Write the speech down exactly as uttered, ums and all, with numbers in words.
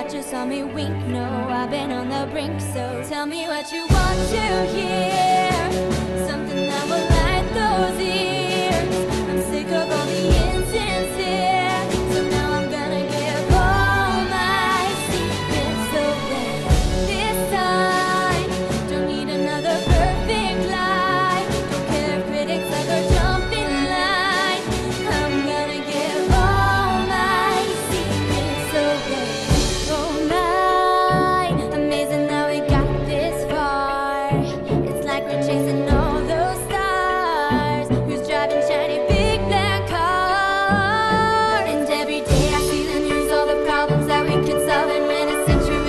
watch you saw me wink. No, I've been on the brink, so tell me what you want to hear. Something that will light those ears. I'm sick of all the insincere, so now I'm gonna give all my secrets away. This time, don't need another perfect lie. Don't care if critics ever jump in line. I'm gonna give all my secrets away. Oh my, amazing that we got this far. It's like we're chasing all those stars. Who's driving shiny big black car? And every day I see the news, all the problems that we could solve in minutes, centuries.